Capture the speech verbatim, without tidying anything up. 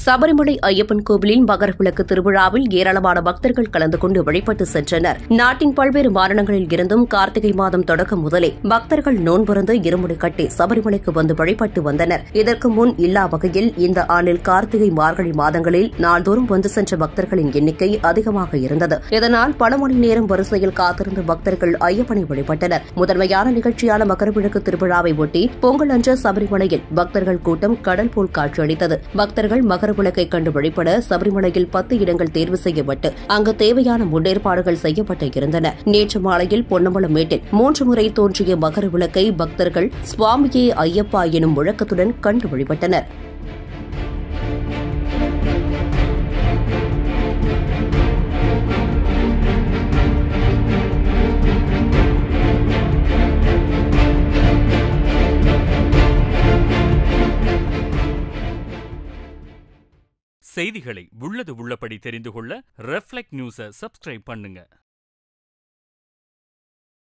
சபரிமலை ஐயப்பன் கோவிலில் மகரவிளக்கு திருவிழாவில் ஏராளமான பக்தர்கள் கலந்து கொண்டு வழிபட்டு சென்றனர். நாட்டின் பல்வேறு மாநிலங்களில் இருந்தும் கார்த்திகை மாதம் தொடக்கம் முதலே பக்தர்கள் நோன்பிருந்து இருமுடி கட்டி சபரிமலைக்கு வந்து வழிபட்டு வந்தனர். இதற்கு முன் இல்லா வகையில் இந்த ஆண்டில் கார்த்திகை மார்கழி மாதங்களில் நாள்தோறும் வந்து சென்ற பக்தர்களின் எண்ணிக்கை அதிகமாக இருந்தது. இதனால் பல மணி நேரம் வரிசையில் காத்திருந்த பக்தர்கள் ஐயப்பனை வழிபட்டனர். முதன்மையான நிகழ்ச்சியான மகரவிளக்கு திருவிழாவை ஒட்டி பொங்கல் அன்று சபரிமலையில் பக்தர்கள் கூட்டம் கடல் போல் காட்சியளித்தது. பக்தர்கள் மகர விளக்கை கண்டு வழிபட சபரிமலையில் பத்து இடங்கள் தேர்வு செய்யப்பட்டு அங்கு தேவையான முன்னேற்பாடுகள் செய்யப்பட்டு இருந்தன. நேற்று மாலையில் பொன்னம்பலமேட்டில் மூன்று முறை தோன்றிய மகர விளக்கை பக்தர்கள் சுவாமியே ஐயப்பா எனும் முழக்கத்துடன் கண்டு வழிபட்டனர். செய்திகளை உள்ளது உள்ளபடி தெரிந்து கொள்ள ரெஃப்ளெக்ட் நியூஸை சப்ஸ்கிரைப் பண்ணுங்க.